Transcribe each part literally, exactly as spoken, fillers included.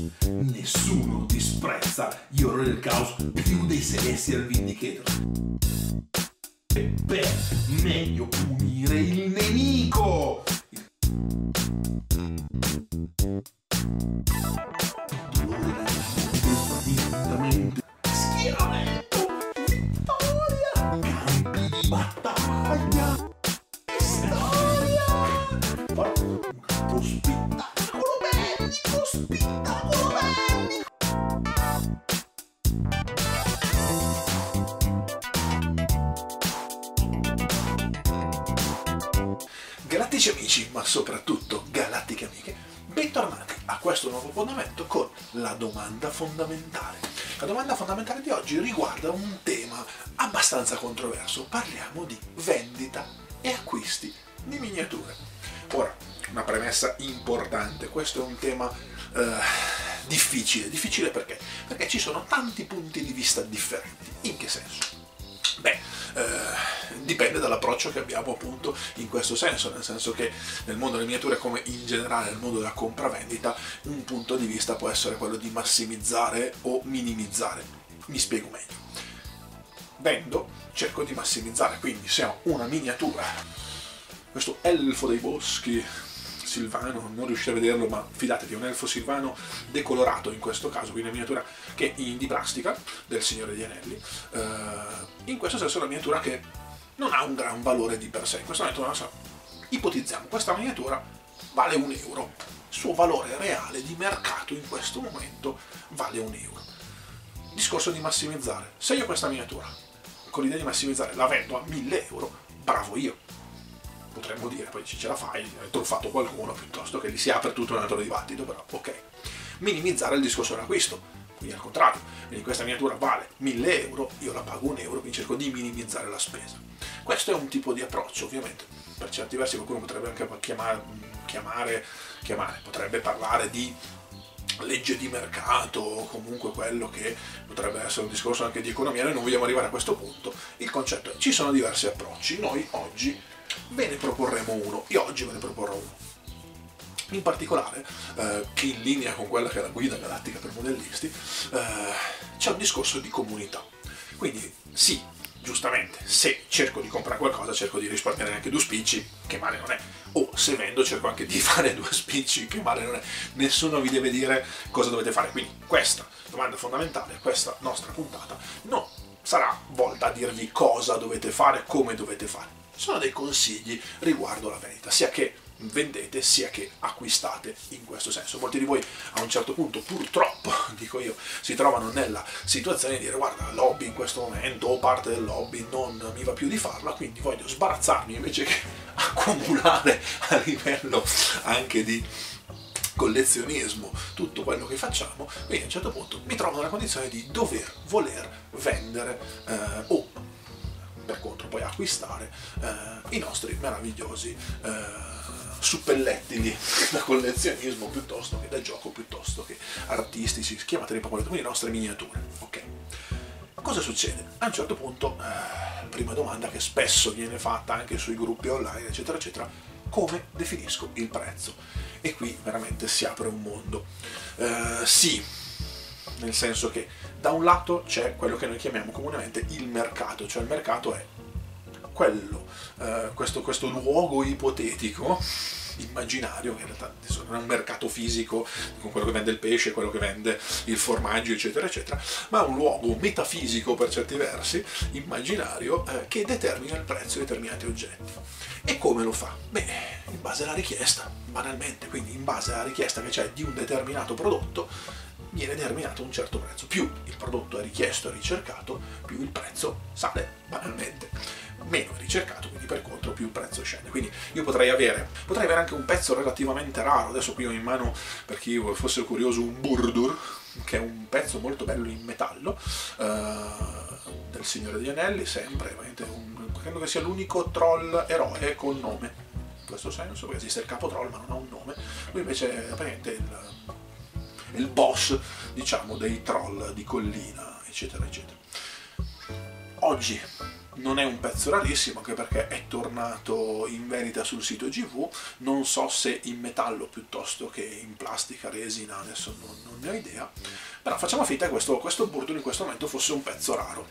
Nessuno disprezza gli orrori del caos più dei Celestial Vindicator. E beh, meglio punire il nemico! Dolore schieramento, vittoria, campi di battaglia, storia, fatto spettacolo bellico, spettacolo bellico. Galattici amici, ma soprattutto galattiche amiche, bentornati a questo nuovo appuntamento con la domanda fondamentale. La domanda fondamentale di oggi riguarda un tema abbastanza controverso. Parliamo di vendita e acquisti di miniature. Ora, una premessa importante, questo è un tema eh, difficile. Difficile perché? Perché ci sono tanti punti di vista differenti. In che senso? Beh, eh, dipende dall'approccio che abbiamo appunto in questo senso, nel senso che nel mondo delle miniature, come in generale nel mondo della compravendita, un punto di vista può essere quello di massimizzare o minimizzare. Mi spiego meglio. Vendo, cerco di massimizzare, quindi se ho una miniatura, questo elfo dei boschi silvano, non riuscite a vederlo, ma fidatevi, è un elfo silvano decolorato in questo caso, quindi una miniatura che è di plastica del Signore degli Anelli. Uh, in questo senso è una miniatura che non ha un gran valore di per sé. In questo momento, so, ipotizziamo, questa miniatura vale un euro, il suo valore reale di mercato in questo momento vale un euro. Discorso di massimizzare. Se io questa miniatura, con l'idea di massimizzare, la vendo a mille euro, bravo io. Potremmo dire, poi ce la fai, hai truffato qualcuno, piuttosto che lì si apre tutto un altro dibattito, però ok. Minimizzare il discorso dell'acquisto, quindi al contrario, quindi questa miniatura vale mille euro, io la pago un euro, quindi cerco di minimizzare la spesa. Questo è un tipo di approccio, ovviamente, per certi versi qualcuno potrebbe anche chiamare, chiamare, chiamare potrebbe parlare di legge di mercato, o comunque quello che potrebbe essere un discorso anche di economia. Noi non vogliamo arrivare a questo punto. Il concetto è, ci sono diversi approcci, noi oggi ve ne proporremo uno, io oggi ve ne proporrò uno. In particolare, eh, che in linea con quella che è la guida galattica per modellisti, eh, c'è un discorso di comunità. Quindi sì, giustamente, se cerco di comprare qualcosa cerco di risparmiare anche due spicci, che male non è, o se vendo cerco anche di fare due spicci, che male non è. Nessuno vi deve dire cosa dovete fare, quindi questa domanda fondamentale, questa nostra puntata, non sarà volta a dirvi cosa dovete fare, come dovete fare. Sono dei consigli riguardo la vendita, sia che vendete sia che acquistate in questo senso. Molti di voi a un certo punto, purtroppo, dico io, si trovano nella situazione di dire guarda, l'hobby in questo momento o parte del hobby non mi va più di farla, quindi voglio sbarazzarmi invece che accumulare a livello anche di collezionismo tutto quello che facciamo. Quindi a un certo punto mi trovo nella condizione di dover, voler vendere eh, o per contro poi acquistare eh, i nostri meravigliosi eh, suppellettili da collezionismo piuttosto che da gioco, piuttosto che artistici, chiamateli proprio, quindi le nostre miniature. Ok. Cosa succede? A un certo punto, eh, prima domanda che spesso viene fatta anche sui gruppi online, eccetera, eccetera, come definisco il prezzo? E qui veramente si apre un mondo. Eh, sì, nel senso che da un lato c'è quello che noi chiamiamo comunemente il mercato, cioè il mercato è quello, eh, questo, questo luogo ipotetico, immaginario, che in realtà non è un mercato fisico con quello che vende il pesce, quello che vende il formaggio, eccetera, eccetera, ma un luogo metafisico per certi versi, immaginario, eh, che determina il prezzo di determinati oggetti. E come lo fa? Beh, in base alla richiesta, banalmente, quindi in base alla richiesta che c'è di un determinato prodotto, viene determinato un certo prezzo. Più il prodotto è richiesto e ricercato, più il prezzo sale, banalmente. Meno è ricercato, quindi per contro più il prezzo scende. Quindi io potrei avere, potrei avere anche un pezzo relativamente raro. Adesso qui ho in mano, per chi fosse curioso, un Burdur, che è un pezzo molto bello in metallo, eh, del Signore degli Anelli, sempre, un, credo che sia l'unico troll eroe con nome. In questo senso, perché esiste il capo troll ma non ha un nome. Lui invece è praticamente il... il boss, diciamo, dei troll di collina, eccetera, eccetera. Oggi non è un pezzo rarissimo, anche perché è tornato in vendita sul sito G V, non so se in metallo piuttosto che in plastica, resina, adesso non, non ne ho idea, però facciamo finta che questo, questo Burdon in questo momento fosse un pezzo raro.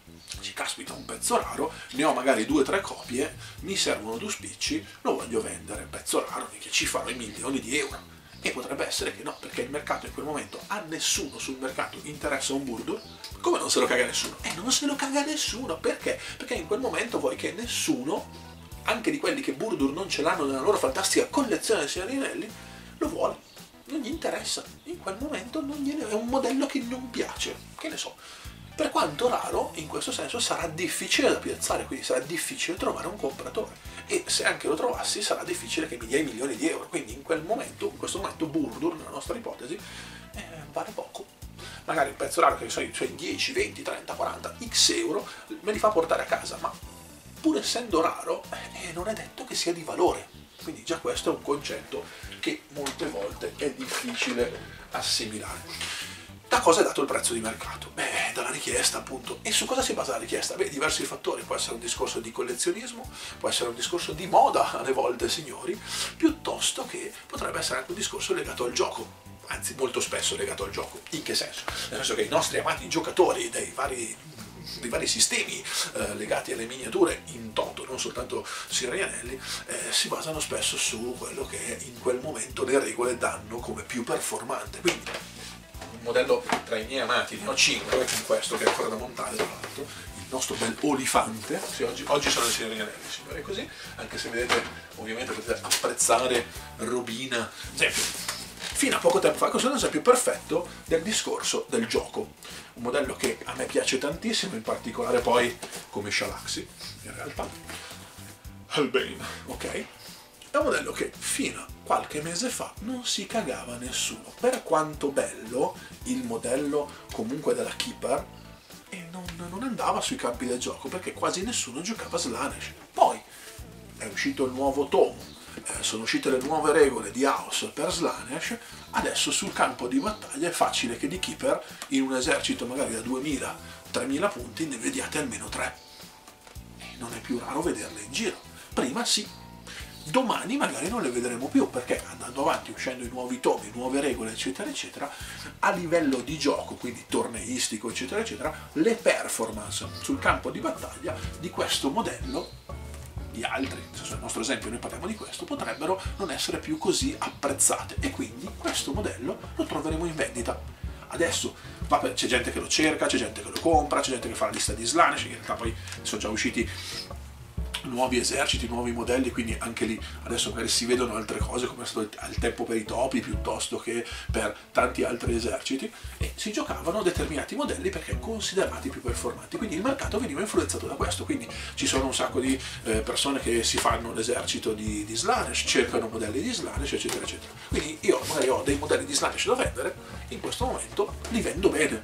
Ci caspita, un pezzo raro, ne ho magari due o tre copie, mi servono due spicci, lo voglio vendere, pezzo raro, che ci farò i milioni di euro. E potrebbe essere che no, perché il mercato in quel momento a nessuno sul mercato interessa un Burdon. Come non se lo caga nessuno? E non se lo caga nessuno, perché? Perché in quel momento vuoi che nessuno, anche di quelli che Burdon non ce l'hanno nella loro fantastica collezione di Signor degli Anelli, lo vuole, non gli interessa, in quel momento non gliene è un modello che non piace, che ne so. Per quanto raro, in questo senso sarà difficile da piazzare, quindi sarà difficile trovare un compratore. E se anche lo trovassi sarà difficile che mi dia i milioni di euro. Quindi in quel momento, in questo momento Burdon, nella nostra ipotesi, eh, vale poco. Magari un pezzo raro che so, cioè dieci, venti, trenta, quaranta x euro me li fa portare a casa, ma pur essendo raro eh, non è detto che sia di valore. Quindi già questo è un concetto che molte volte è difficile assimilare. Da cosa è dato il prezzo di mercato? Beh, dalla richiesta appunto. E su cosa si basa la richiesta? Beh, diversi fattori. Può essere un discorso di collezionismo, può essere un discorso di moda alle volte, signori, piuttosto che potrebbe essere anche un discorso legato al gioco. Anzi, molto spesso legato al gioco. In che senso? Nel senso che i nostri amati giocatori dei vari, dei vari sistemi eh, legati alle miniature in toto, non soltanto Signor degli Anelli, eh, si basano spesso su quello che in quel momento le regole danno come più performante. Quindi, modello tra i miei amati, ne ho cinque, con questo che è ancora da montare tra l'altro, il nostro bel olifante. Sì, oggi, oggi sono il Signor degli Anelli, signore, così, anche se vedete, ovviamente potete apprezzare robina, esempio, fino a poco tempo fa, questo è un esempio perfetto del discorso del gioco, un modello che a me piace tantissimo, in particolare poi come Shalaxi, in realtà, Albane, ok? È un modello che fino a qualche mese fa non si cagava nessuno. Per quanto bello il modello comunque della Keeper, e non, non andava sui campi del gioco perché quasi nessuno giocava Slaanesh. Poi è uscito il nuovo tomo, eh, sono uscite le nuove regole di House per Slaanesh, adesso sul campo di battaglia è facile che di Keeper in un esercito magari da duemila tremila punti ne vediate almeno tre. E non è più raro vederle in giro. Prima sì. Domani magari non le vedremo più, perché andando avanti, uscendo i nuovi tomi, nuove regole, eccetera, eccetera, a livello di gioco, quindi torneistico, eccetera, eccetera, le performance sul campo di battaglia di questo modello, di altri, nel senso nel nostro esempio noi parliamo di questo, potrebbero non essere più così apprezzate, e quindi questo modello lo troveremo in vendita. Adesso c'è gente che lo cerca, c'è gente che lo compra, c'è gente che fa la lista di Slaanesh, in realtà poi sono già usciti nuovi eserciti, nuovi modelli, quindi anche lì adesso magari si vedono altre cose, come è stato al tempo per i topi piuttosto che per tanti altri eserciti, e si giocavano determinati modelli perché considerati più performanti, quindi il mercato veniva influenzato da questo. Quindi ci sono un sacco di eh, persone che si fanno l'esercito di, di Slaanesh, cercano modelli di Slaanesh, eccetera eccetera. Quindi io magari ho dei modelli di Slaanesh da vendere, in questo momento li vendo bene.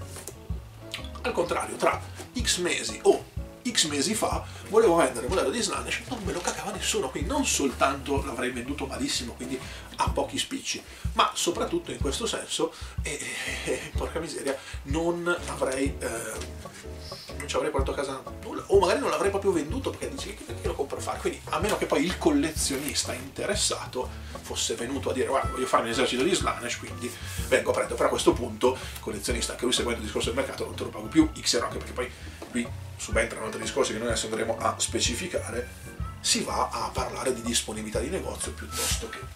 Al contrario, tra X mesi o X mesi fa volevo vendere il modello di Slaanesh, non me lo cagava nessuno, quindi non soltanto l'avrei venduto malissimo, quindi a pochi spicci, ma soprattutto in questo senso, e, e, e porca miseria, non avrei eh, non ci avrei portato a casa nulla, o magari non l'avrei proprio venduto perché dici che lo compro a fare. Quindi a meno che poi il collezionista interessato fosse venuto a dire guarda, voglio farmi l'esercito di Slaanesh, quindi vengo a prendere. Però a questo punto il collezionista, anche lui seguendo il discorso del mercato, non te lo pago più X euro, anche perché poi qui subentrano altri discorsi che noi adesso andremo a specificare, si va a parlare di disponibilità di negozio piuttosto che.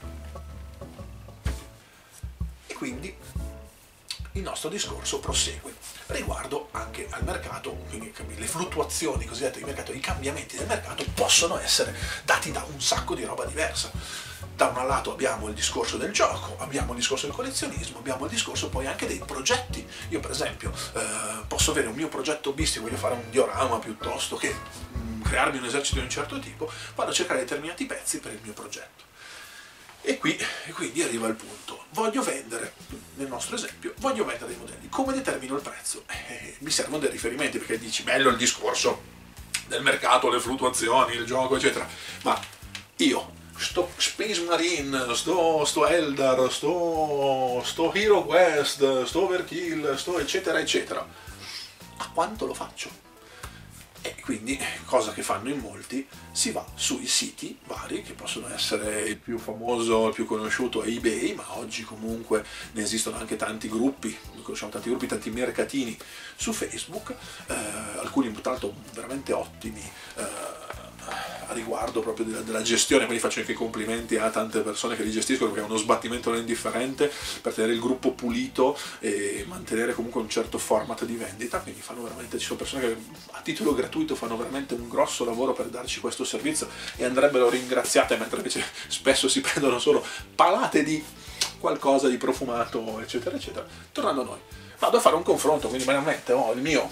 E quindi il nostro discorso prosegue riguardo anche al mercato, quindi le fluttuazioni cosiddette di mercato, i cambiamenti del mercato possono essere dati da un sacco di roba diversa. Da un lato abbiamo il discorso del gioco, abbiamo il discorso del collezionismo, abbiamo il discorso poi anche dei progetti. Io per esempio eh, posso avere un mio progetto hobbistico, voglio fare un diorama piuttosto che mh, crearmi un esercito di un certo tipo, vado a cercare determinati pezzi per il mio progetto. E qui, e quindi arriva il punto, voglio vendere, nel nostro esempio, voglio vendere dei modelli, come determino il prezzo? Eh, mi servono dei riferimenti, perché dici, bello il discorso del mercato, le fluttuazioni, il gioco, eccetera, ma io, sto Space Marine, sto, sto Eldar, sto, sto Hero Quest, sto Overkill, sto eccetera, eccetera, a quanto lo faccio? E quindi, cosa che fanno in molti, si va sui siti vari, che possono essere il più famoso, il più conosciuto è eBay, ma oggi comunque ne esistono anche tanti gruppi, conosciamo tanti gruppi, tanti mercatini su Facebook, eh, alcuni tra l'altro veramente ottimi, eh, a riguardo proprio della, della gestione, quindi faccio anche i complimenti a tante persone che li gestiscono, perché è uno sbattimento non indifferente per tenere il gruppo pulito e mantenere comunque un certo format di vendita, quindi fanno veramente, ci sono persone che a titolo gratuito fanno veramente un grosso lavoro per darci questo servizio e andrebbero ringraziate, mentre invece spesso si prendono solo palate di qualcosa di profumato, eccetera eccetera. Tornando a noi, vado a fare un confronto, quindi banalmente ho il mio,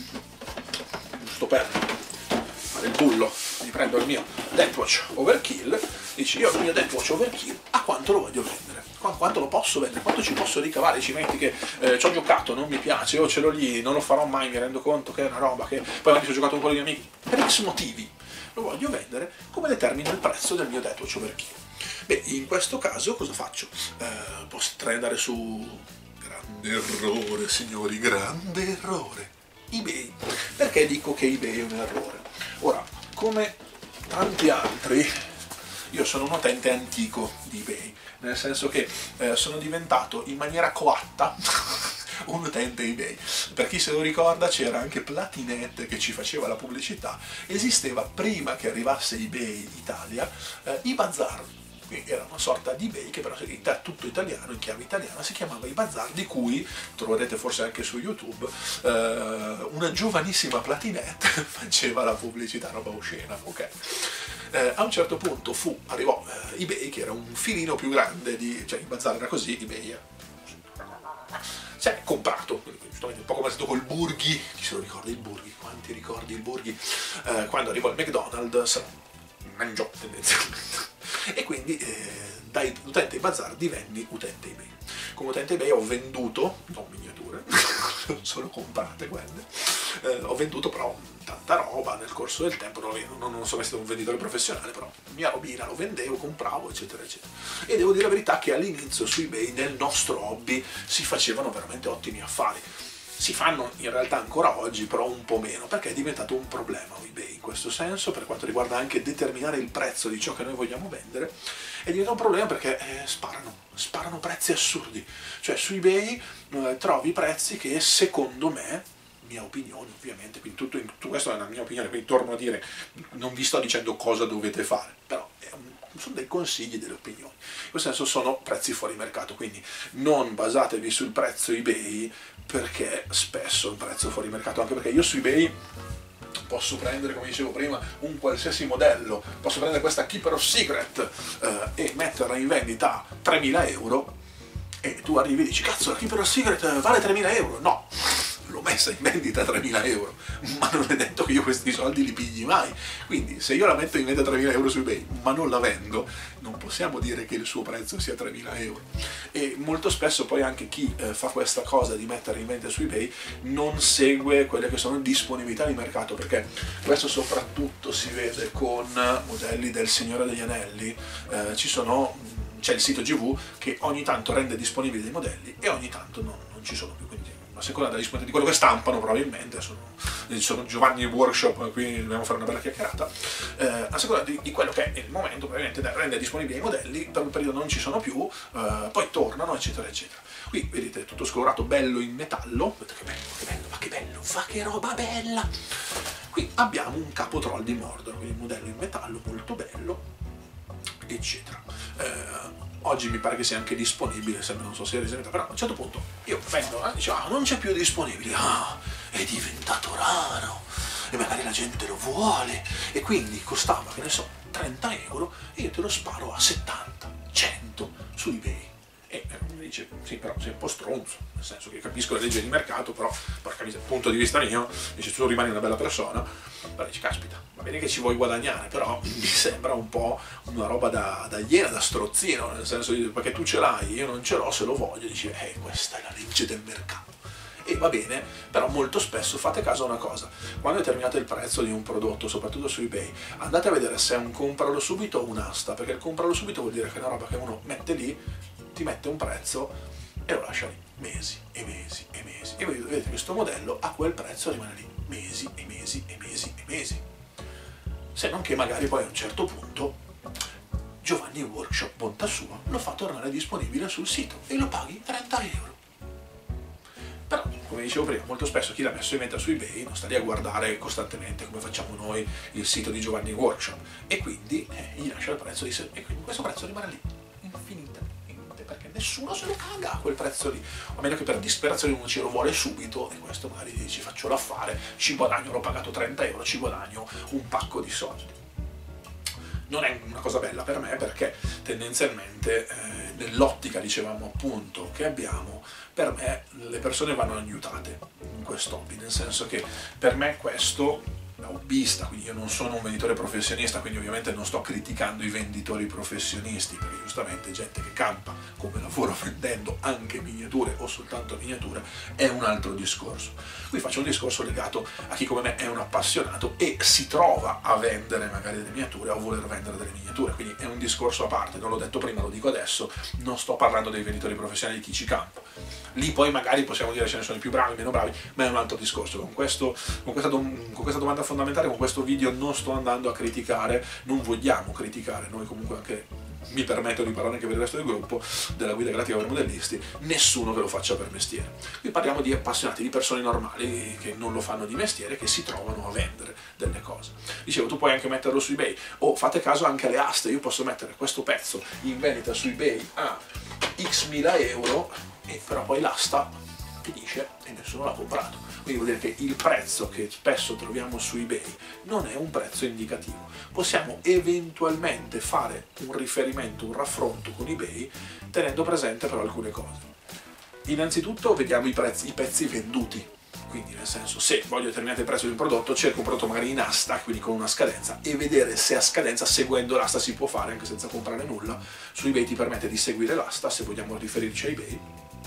giusto per fare il bullo, mi prendo il mio Deathwatch Overkill, dici io il mio Deathwatch Overkill a quanto lo voglio vendere, quanto lo posso vendere, quanto ci posso ricavare, ci metti che eh, ci ho giocato, non mi piace, o ce l'ho lì, non lo farò mai, mi rendo conto che è una roba che poi magari ci ho giocato con i miei amici, per X motivi lo voglio vendere, come determino il prezzo del mio Deathwatch Overkill? Beh, in questo caso cosa faccio? Eh, potrei andare su, grande errore signori, grande errore, eBay. Perché dico che eBay è un errore? Ora, come tanti altri, io sono un utente antico di eBay, nel senso che eh, sono diventato in maniera coatta un utente eBay. Per chi se lo ricorda, c'era anche Platinet che ci faceva la pubblicità, esisteva prima che arrivasse eBay Italia, eh, i bazar. Quindi era una sorta di eBay che però in tutto italiano, in chiave italiana, si chiamava i bazar, di cui troverete forse anche su YouTube, eh, una giovanissima Platinet faceva la pubblicità, roba oscena, ok? Eh, a un certo punto fu, arrivò eh, eBay, che era un filino più grande di, cioè il bazar era così, eBay si è comprato, giustamente un po' come è stato col Burghi, chi se lo ricorda il Burghi, quanti ricordi il Burghi, eh, quando arrivò il McDonald's, mangiò tendenzialmente. E quindi eh, da utente bazar divenni utente eBay. Come utente eBay ho venduto, non miniature, non sono comprate quelle, eh, ho venduto però tanta roba nel corso del tempo, non, non, non sono mai stato un venditore professionale, però mia robina lo vendevo, compravo, eccetera, eccetera. E devo dire la verità che all'inizio su eBay, nel nostro hobby, si facevano veramente ottimi affari. Si fanno in realtà ancora oggi, però un po' meno, perché è diventato un problema eBay in questo senso, per quanto riguarda anche determinare il prezzo di ciò che noi vogliamo vendere, è diventato un problema perché eh, sparano, sparano prezzi assurdi, cioè su eBay eh, trovi prezzi che secondo me, mia opinione ovviamente, quindi tutto, tutto questo è una mia opinione, quindi torno a dire, non vi sto dicendo cosa dovete fare, però è un sono dei consigli, delle opinioni. In questo senso sono prezzi fuori mercato, quindi non basatevi sul prezzo eBay, perché spesso è un prezzo fuori mercato, anche perché io su eBay posso prendere, come dicevo prima, un qualsiasi modello, posso prendere questa Keeper of Secret eh, e metterla in vendita a tremila euro, e tu arrivi e dici cazzo, la Keeper of Secret vale tremila euro, no! L'ho messa in vendita a tremila euro, ma non è detto che io questi soldi li pigli mai. Quindi se io la metto in vendita a tremila euro su eBay ma non la vendo, non possiamo dire che il suo prezzo sia tremila euro. E molto spesso poi anche chi eh, fa questa cosa di mettere in vendita su eBay non segue quelle che sono disponibilità di mercato, perché questo soprattutto si vede con modelli del Signore degli Anelli, eh, ci sono, c'è il sito G V che ogni tanto rende disponibili dei modelli e ogni tanto non, non ci sono più, quindi a seconda della disponibilità di quello che stampano, probabilmente sono, sono Giovanni Workshop, quindi dobbiamo fare una bella chiacchierata, eh, a seconda di, di quello che è il momento, probabilmente rende disponibili i modelli, per un periodo non ci sono più, eh, poi tornano, eccetera eccetera. Qui vedete tutto scolorato, bello in metallo, vedete che bello, che bello, ma che bello, fa che roba bella! Qui abbiamo un capo troll di Mordor, quindi un modello in metallo molto bello, eccetera. Eh, Oggi mi pare che sia anche disponibile, sembra, non so se è riservato, però a un certo punto io vendo, eh, dicevo, ah, non c'è più disponibile, ah, è diventato raro, e magari la gente lo vuole, e quindi costava, che ne so, trenta euro, e io te lo sparo a settanta, cento su eBay. E mi dice, sì, però sei un po' stronzo, nel senso che capisco le leggi di mercato, però, porca miseria, dal punto di vista mio, dice, tu rimani una bella persona, però dici, caspita, va bene che ci vuoi guadagnare, però mi sembra un po' una roba da, da iena, da strozzino, nel senso di, perché tu ce l'hai, io non ce l'ho, se lo voglio, dici, eh, questa è la legge del mercato. E va bene, però molto spesso fate caso a una cosa, quando determinate il prezzo di un prodotto, soprattutto su eBay, andate a vedere se è un compralo subito o un'asta, perché il compralo subito vuol dire che è una roba che uno mette lì, ti mette un prezzo e lo lascia lì mesi e mesi e mesi, e vedete che questo modello a quel prezzo rimane lì mesi e mesi e mesi e mesi, se non che magari poi a un certo punto Giovanni Workshop, bontà sua, lo fa tornare disponibile sul sito e lo paghi trenta euro. Però, come dicevo prima, molto spesso chi l'ha messo in vendita su eBay non sta lì a guardare costantemente, come facciamo noi, il sito di Giovanni Workshop, e quindi eh, gli lascia il prezzo di sé, e quindi questo prezzo rimane lì, infinitamente, perché nessuno se lo caga a quel prezzo lì, a meno che per disperazione uno ce lo vuole subito, e questo magari dici faccio l'affare, ci guadagno, l'ho pagato trenta euro, ci guadagno un pacco di soldi. Non è una cosa bella per me, perché tendenzialmente eh, nell'ottica, dicevamo appunto, che abbiamo, per me le persone vanno aiutate in questo hobby, nel senso che per me questo, da hobbista, quindi io non sono un venditore professionista, quindi ovviamente non sto criticando i venditori professionisti, perché giustamente gente che campa come lavoro vendendo anche miniature o soltanto miniature è un altro discorso. Qui faccio un discorso legato a chi come me è un appassionato e si trova a vendere magari delle miniature o a voler vendere delle miniature, quindi è un discorso a parte, non l'ho detto prima, lo dico adesso, non sto parlando dei venditori professionali di chi ci campa. Lì poi magari possiamo dire ce ne sono i più bravi, meno bravi, ma è un altro discorso. Con, questo, con, questa, con questa domanda fondamentale, con questo video non sto andando a criticare, non vogliamo criticare, noi comunque anche, mi permetto di parlare anche per il resto del gruppo della Guida Galattica per Modellisti, nessuno che lo faccia per mestiere. Qui parliamo di appassionati, di persone normali che non lo fanno di mestiere, che si trovano a vendere delle cose. Dicevo, tu puoi anche metterlo su eBay, o fate caso anche alle aste, io posso mettere questo pezzo in vendita su eBay a x mila euro, e però poi l'asta finisce e nessuno l'ha comprato. Quindi vuol dire che il prezzo che spesso troviamo su eBay non è un prezzo indicativo. Possiamo eventualmente fare un riferimento, un raffronto con eBay, tenendo presente però alcune cose. Innanzitutto vediamo i, prezzi, i pezzi venduti. Quindi nel senso, se voglio determinare il prezzo di un prodotto, cerco un prodotto magari in asta, quindi con una scadenza, e vedere se a scadenza, seguendo l'asta, si può fare anche senza comprare nulla. Su eBay ti permette di seguire l'asta, se vogliamo riferirci a eBay.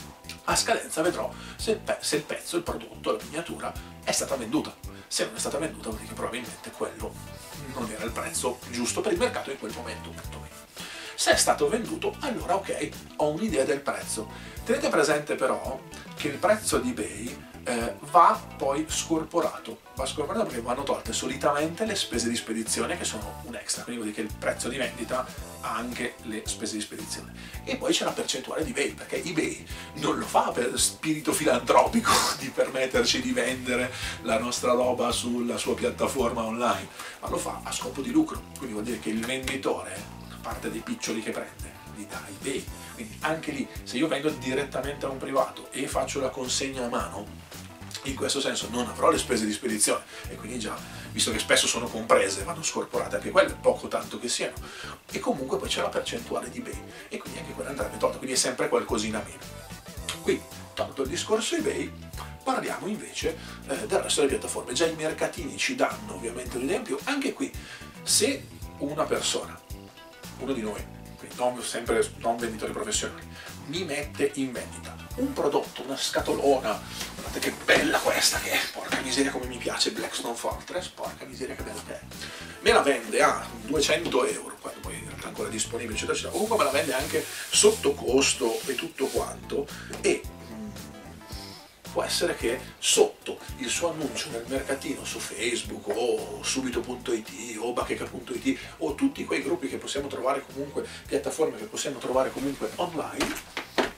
A scadenza vedrò se il, se il pezzo, il prodotto, la miniatura è stata venduta. Se non è stata venduta vuol dire che probabilmente quello non era il prezzo giusto per il mercato in quel momento. Se è stato venduto, allora ok, ho un'idea del prezzo. Tenete presente però che il prezzo di eBay eh, va poi scorporato. Va scorporato perché vanno tolte solitamente le spese di spedizione, che sono un extra, quindi vuol dire che il prezzo di vendita ha anche le spese di spedizione. E poi c'è la percentuale di eBay, perché eBay non lo fa per spirito filantropico di permetterci di vendere la nostra roba sulla sua piattaforma online, ma lo fa a scopo di lucro. Quindi vuol dire che il venditore, a parte dei piccioli che prende, li dà eBay. Quindi anche lì, se io vendo direttamente a un privato e faccio la consegna a mano, in questo senso non avrò le spese di spedizione, e quindi già, visto che spesso sono comprese, vanno scorporate anche quelle, poco tanto che siano, e comunque poi c'è la percentuale di eBay, e quindi anche quella andrebbe tolta, quindi è sempre qualcosina meno. Quindi, tolto il discorso eBay, parliamo invece eh, del resto delle piattaforme. Già i mercatini ci danno ovviamente un esempio. Anche qui, se una persona, uno di noi, quindi non, sempre non venditori professionali, mi mette in vendita un prodotto, una scatolona, guardate che bella questa che è, porca miseria come mi piace, Blackstone Fortress, porca miseria che bella che è, me la vende a duecento euro, quando poi in realtà è ancora disponibile, eccetera, eccetera. Comunque me la vende anche sotto costo e tutto quanto, e può essere che sotto il suo annuncio nel mercatino su Facebook o subito punto it o bacheca punto it o tutti quei gruppi che possiamo trovare comunque, piattaforme che possiamo trovare comunque online,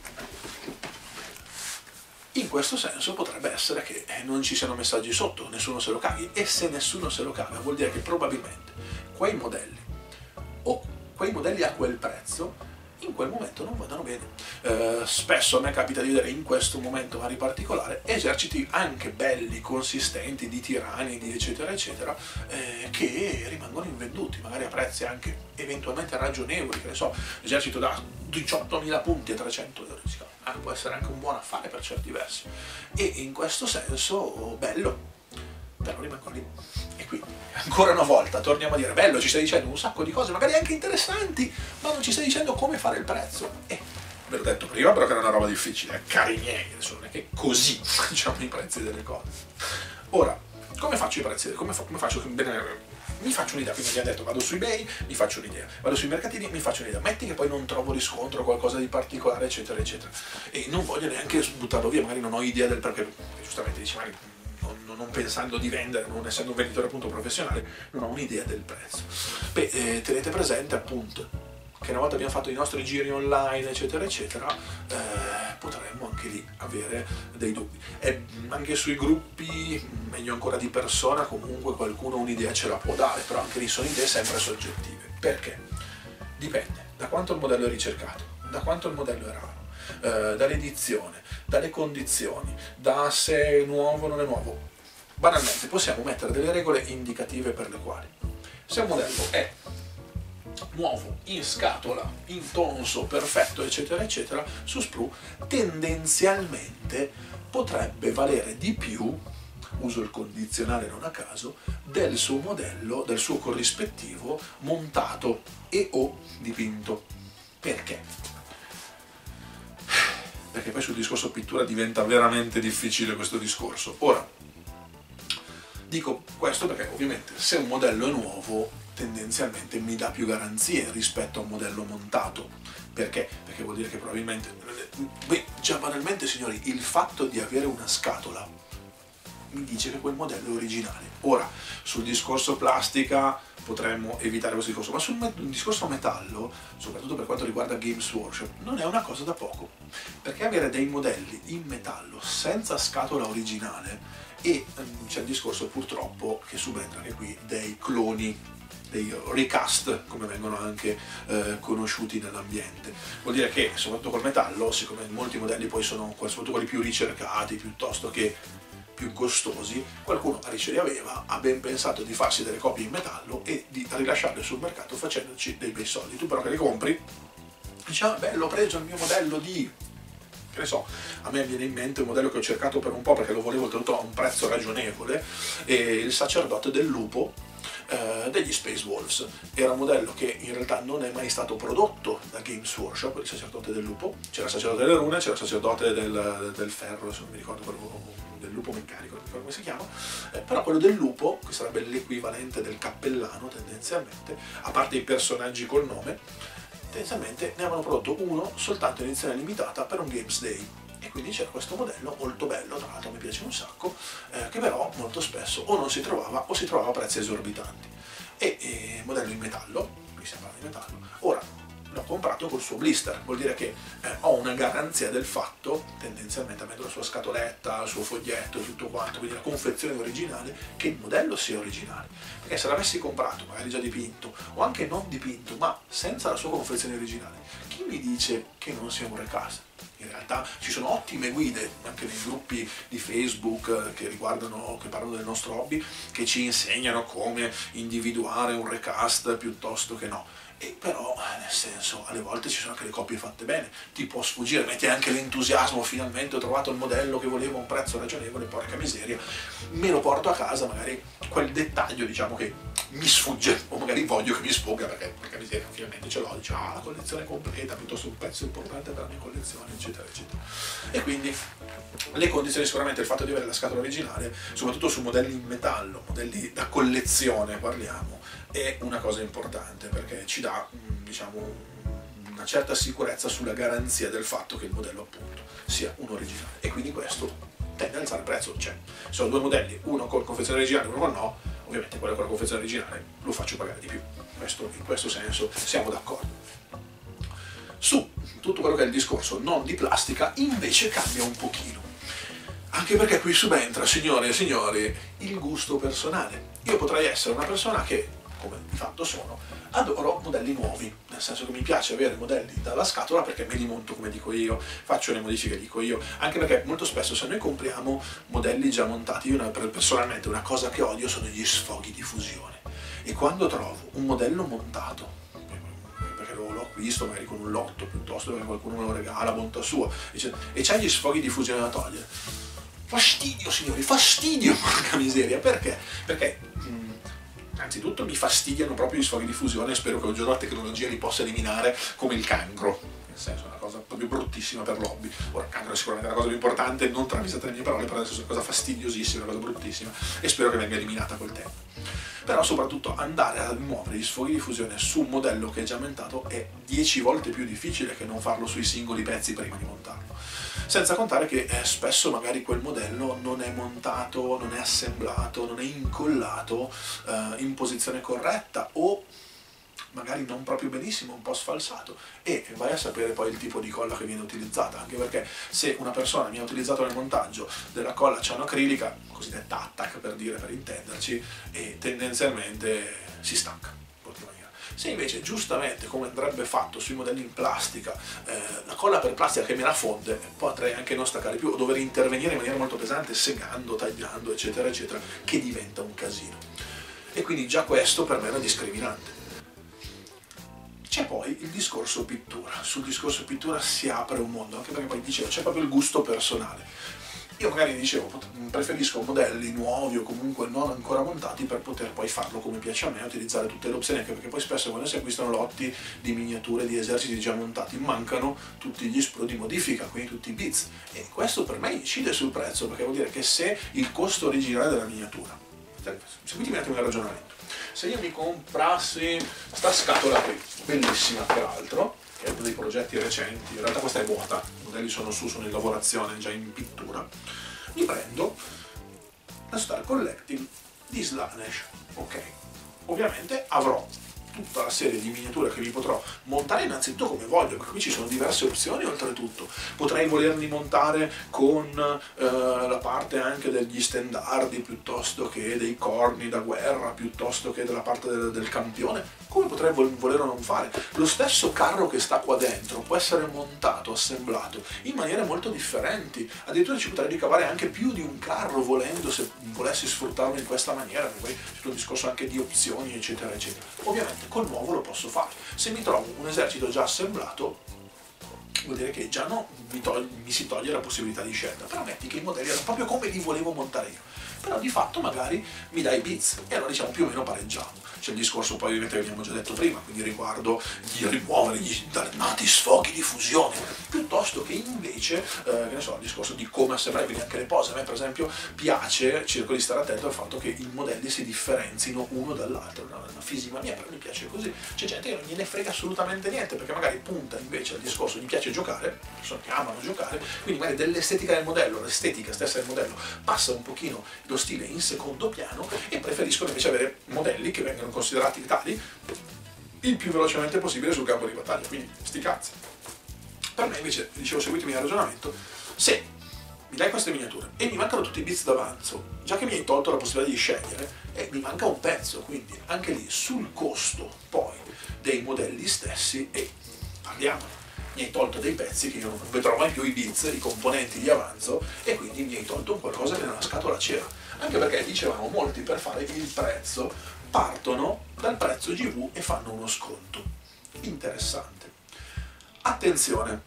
in questo senso potrebbe essere che non ci siano messaggi sotto, nessuno se lo caghi, e se nessuno se lo caga vuol dire che probabilmente quei modelli o quei modelli a quel prezzo in quel momento non vadano bene. Eh, spesso a me capita di vedere in questo momento vari particolari eserciti anche belli, consistenti, di tiranidi, eccetera, eccetera, eh, che rimangono invenduti, magari a prezzi anche eventualmente ragionevoli, che ne so, esercito da diciottomila punti a trecento euro, ah, può essere anche un buon affare per certi versi, e in questo senso bello, però rimangono lì. E quindi, ancora una volta, torniamo a dire, bello, ci stai dicendo un sacco di cose, magari anche interessanti, ma non ci stai dicendo come fare il prezzo. E ve l'ho detto prima, però che era una roba difficile, cari miei, adesso non è che così facciamo i prezzi delle cose. Ora, come faccio i prezzi? Come, fa, come faccio bene mi faccio un'idea, quindi abbiamo detto vado su eBay, mi faccio un'idea, vado sui mercatini, mi faccio un'idea, metti che poi non trovo riscontro, qualcosa di particolare, eccetera, eccetera, e non voglio neanche buttarlo via, magari non ho idea del perché, giustamente dici, magari non, non pensando di vendere, non essendo un venditore appunto professionale, non ho un'idea del prezzo. Beh, eh, tenete presente appunto che una volta abbiamo fatto i nostri giri online, eccetera, eccetera, eh, potremmo anche lì avere dei dubbi. E anche sui gruppi, meglio ancora di persona, comunque qualcuno un'idea ce la può dare, però anche lì sono idee sempre soggettive. Perché? Dipende da quanto il modello è ricercato, da quanto il modello è raro, eh, dall'edizione, dalle condizioni, da se è nuovo o non è nuovo. Banalmente possiamo mettere delle regole indicative per le quali, se un modello è nuovo, in scatola, in tonso, perfetto, eccetera, eccetera, su Sprue tendenzialmente potrebbe valere di più, uso il condizionale non a caso, del suo modello, del suo corrispettivo montato e o dipinto. Perché? Perché poi sul discorso pittura diventa veramente difficile questo discorso. Ora, dico questo perché ovviamente se un modello è nuovo tendenzialmente mi dà più garanzie rispetto a un modello montato. Perché? Perché vuol dire che probabilmente, beh, già banalmente signori, il fatto di avere una scatola mi dice che quel modello è originale. Ora, sul discorso plastica potremmo evitare questo discorso, ma sul discorso metallo, soprattutto per quanto riguarda Games Workshop, non è una cosa da poco, perché avere dei modelli in metallo senza scatola originale e c'è il discorso purtroppo che subentra anche qui dei cloni, dei recast, come vengono anche eh, conosciuti nell'ambiente. Vuol dire che soprattutto col metallo, siccome molti modelli poi sono soprattutto quelli più ricercati piuttosto che più costosi, qualcuno magari ce li aveva, ha ben pensato di farsi delle copie in metallo e di rilasciarle sul mercato facendoci dei bei soldi. Tu però che li compri dici, ah beh, l'ho preso il mio modello di, che ne so, a me viene in mente un modello che ho cercato per un po' perché lo volevo oltretutto a un prezzo ragionevole, e il sacerdote del lupo eh, degli Space Wolves. Era un modello che in realtà non è mai stato prodotto da Games Workshop, il sacerdote del lupo. C'era il sacerdote delle rune, c'era il sacerdote del, del ferro, se non mi ricordo quello, del lupo meccanico, non mi ricordo come si chiama, eh, però quello del lupo, che sarebbe l'equivalente del cappellano tendenzialmente, a parte i personaggi col nome, tendenzialmente ne avevano prodotto uno soltanto in edizione limitata per un Games Day, e quindi c'era questo modello molto bello, tra l'altro mi piace un sacco, eh, che però molto spesso o non si trovava o si trovava a prezzi esorbitanti. E eh, modello in metallo, qui si parla di metallo, ora l'ho comprato col suo blister, vuol dire che eh, ho una garanzia del fatto, tendenzialmente avendo la sua scatoletta, il suo foglietto e tutto quanto, quindi la confezione originale, che il modello sia originale. Perché se l'avessi comprato, magari già dipinto, o anche non dipinto, ma senza la sua confezione originale, chi mi dice che non sia un recast? In realtà ci sono ottime guide anche nei gruppi di Facebook che riguardano, che parlano del nostro hobby, che ci insegnano come individuare un recast piuttosto che no. E però, nel senso, alle volte ci sono anche le copie fatte bene, ti può sfuggire, metti anche l'entusiasmo, finalmente ho trovato il modello che volevo a un prezzo ragionevole, porca miseria, me lo porto a casa, magari quel dettaglio, diciamo, che mi sfugge, o magari voglio che mi sfugga, perché, porca miseria, finalmente ce l'ho, dice, ah, la collezione completa, piuttosto un pezzo importante per la mia collezione, eccetera, eccetera. E quindi, le condizioni, sicuramente il fatto di avere la scatola originale, soprattutto su modelli in metallo, modelli da collezione, parliamo, è una cosa importante, perché ci dà, diciamo, una certa sicurezza sulla garanzia del fatto che il modello appunto sia un originale, e quindi questo tende ad alzare il prezzo. Cioè, se sono due modelli, uno con confezione originale e uno con no, ovviamente quello con la confezione originale lo faccio pagare di più. Questo, in questo senso siamo d'accordo. Su tutto quello che è il discorso non di plastica invece cambia un pochino, anche perché qui subentra, signore e signori, il gusto personale. Io potrei essere una persona che, come di fatto sono, adoro modelli nuovi, nel senso che mi piace avere modelli dalla scatola perché me li monto come dico io, faccio le modifiche che dico io, anche perché molto spesso se noi compriamo modelli già montati, io personalmente una cosa che odio sono gli sfoghi di fusione, e quando trovo un modello montato, perché lo, lo acquisto magari con un lotto, piuttosto che qualcuno me lo regala, bontà sua, e c'è gli sfoghi di fusione da togliere, fastidio signori, fastidio, porca miseria. Perché? Perché anzitutto mi fastidiano proprio gli sfoghi di fusione, e spero che un giorno la tecnologia li possa eliminare come il cancro, nel senso è una cosa proprio bruttissima per l'hobby. Ora, cancro è sicuramente la cosa più importante, non travisate le mie parole, però adesso è una cosa fastidiosissima, una cosa bruttissima, e spero che venga eliminata col tempo. Però soprattutto andare a muovere gli sfoghi di fusione su un modello che è già montato è dieci volte più difficile che non farlo sui singoli pezzi prima di montarlo. Senza contare che eh, spesso magari quel modello non è montato, non è assemblato, non è incollato eh, in posizione corretta, o magari non proprio benissimo, un po' sfalsato, e vai a sapere poi il tipo di colla che viene utilizzata, anche perché se una persona mi ha utilizzato nel montaggio della colla cianoacrilica, cosiddetta attack per dire, per intenderci, e tendenzialmente si stacca. Se invece giustamente, come andrebbe fatto sui modelli in plastica, eh, la colla per plastica che me la fonde, potrei anche non staccare più o dover intervenire in maniera molto pesante, segando, tagliando, eccetera eccetera, che diventa un casino. E quindi già questo per me è una discriminante. C'è poi il discorso pittura. Sul discorso pittura si apre un mondo, anche perché poi dicevo, c'è proprio il gusto personale. Io magari dicevo, preferisco modelli nuovi o comunque non ancora montati per poter poi farlo come piace a me, utilizzare tutte le opzioni, anche perché poi spesso quando si acquistano lotti di miniature, di eserciti già montati, mancano tutti gli spro di modifica, quindi tutti i bits. E questo per me incide sul prezzo, perché vuol dire che se il costo originale della miniatura, seguitemi un attimo il ragionamento, se io mi comprassi sta scatola qui, bellissima peraltro, che è uno dei progetti recenti, in realtà questa è vuota, i modelli sono su, sono in lavorazione, già in pittura, mi prendo la Star Collecting di Slanesh, ok? Ovviamente avrò tutta la serie di miniature che mi potrò montare innanzitutto come voglio, perché qui ci sono diverse opzioni oltretutto. Potrei volerli montare con eh, la parte anche degli stendardi, piuttosto che dei corni da guerra, piuttosto che della parte del, del campione, come potrei volerlo non fare. Lo stesso carro che sta qua dentro può essere montato, assemblato in maniere molto differenti, addirittura ci potrei ricavare anche più di un carro volendo, se volessi sfruttarlo in questa maniera, poi c'è tutto un discorso anche di opzioni eccetera eccetera. Ovviamente col nuovo lo posso fare. Se mi trovo un esercito già assemblato, vuol dire che già no, mi, mi si toglie la possibilità di scelta, però metti che i modelli erano proprio come li volevo montare io, però di fatto magari mi dai bits e allora diciamo più o meno pareggiamo. C'è il discorso poi ovviamente che abbiamo già detto prima, quindi riguardo di rimuovere gli dannati sfoghi di fusione, piuttosto che invece, eh, che ne so, il discorso di come assemblare, quindi anche le pose. A me per esempio piace, cerco di stare attento al fatto che i modelli si differenzino uno dall'altro, una, una fisima mia, però mi piace così. C'è gente che non gliene frega assolutamente niente, perché magari punta invece al discorso, gli piace giocare, persone che amano giocare, quindi magari dell'estetica del modello, l'estetica stessa del modello passa un pochino lo stile in secondo piano, e preferiscono invece avere modelli che vengono considerati tali il più velocemente possibile sul campo di battaglia, quindi sti cazzi. Per me invece, dicevo, seguitemi il ragionamento, se mi dai queste miniature e mi mancano tutti i bits d'avanzo, già che mi hai tolto la possibilità di scegliere, e mi manca un pezzo, quindi anche lì sul costo poi dei modelli stessi, e parliamo, mi hai tolto dei pezzi che io non vedrò mai più, i bits, i componenti di avanzo, e quindi mi hai tolto un qualcosa che nella scatola c'era. Anche perché dicevano molti, per fare il prezzo partono dal prezzo G V e fanno uno sconto. Interessante. Attenzione,